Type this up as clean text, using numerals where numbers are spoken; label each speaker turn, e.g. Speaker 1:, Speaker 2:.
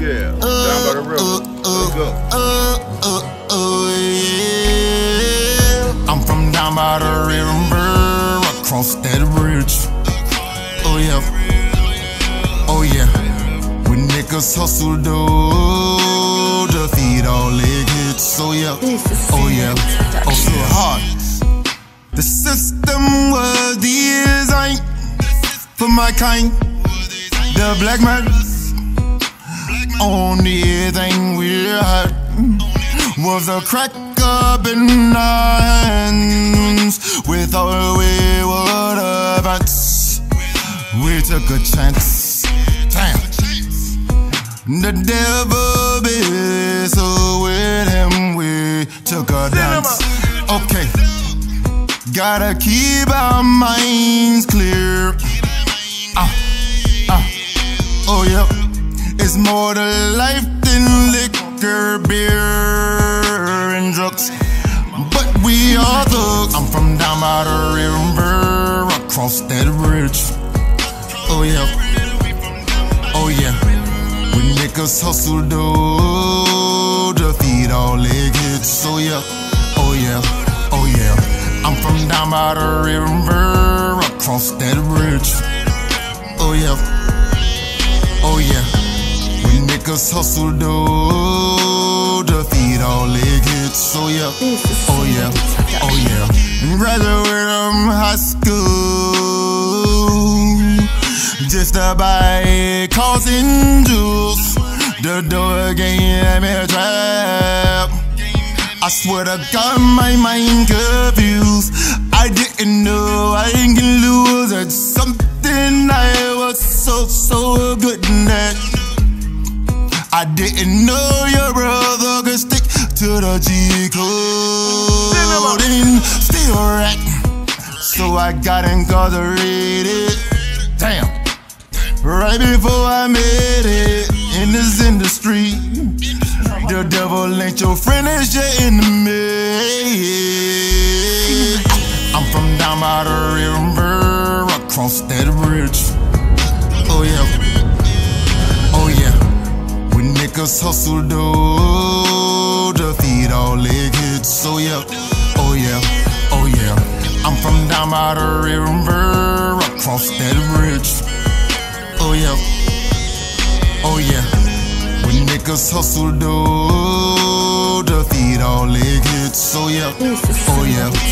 Speaker 1: Yeah, down by the river. Let's go.
Speaker 2: Yeah. I'm from down by the river, across that bridge. Oh yeah, oh yeah. When niggas hustle though, to feed all their kids. So yeah, oh yeah, oh so hard. The system was designed for my kind. The black man, only thing we had was a crack up in our hands. With all we would advance, we took a chance. Damn. The devil be so with him, we took a dance. Okay, gotta keep our minds clear. Oh yeah, it's more to life than liquor, beer, and drugs. But we are thugs. I'm from down by the river, across that bridge. Oh yeah, oh yeah. When niggas hustle though, to feed all their kids. So yeah, oh yeah, oh yeah. I'm from down by the river, across that bridge. Oh yeah, oh yeah. When niggas hustle though, to feed all their kids. So yeah, oh yeah, oh yeah. Graduate from high school, just to buy cars and jewels. The door gave me a trap. I swear to God, my mind confused. I didn't know I can lose at something I was so good at. I didn't know your brother could stick to the G code and still rat. So I got incarcerated. Damn. Right before I made it in this industry. The devil ain't your friend, it's your enemy. I'm from down by the river, across that bridge. Oh yeah, oh yeah. When niggas hustle though, to feed all their kids. So yeah, oh yeah, oh yeah. I'm from down by the river, across that bridge. Oh yeah, oh yeah. When niggas hustle though, to feed all their kids. So yeah, oh yeah.